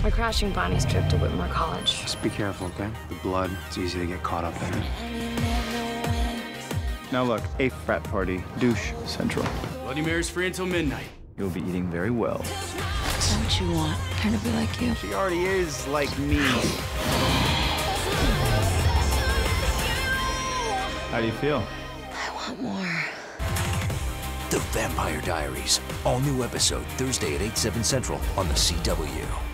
We're crashing Bonnie's trip to Whitmore College. Just be careful, okay? The blood, it's easy to get caught up in it. Now look, a frat party, douche central. Bloody Mary's free until midnight. You'll be eating very well. Is that what you want? Her to be like you? She already is like me. How do you feel? I want more. The Vampire Diaries. All new episode Thursday at 8/7 Central on the CW.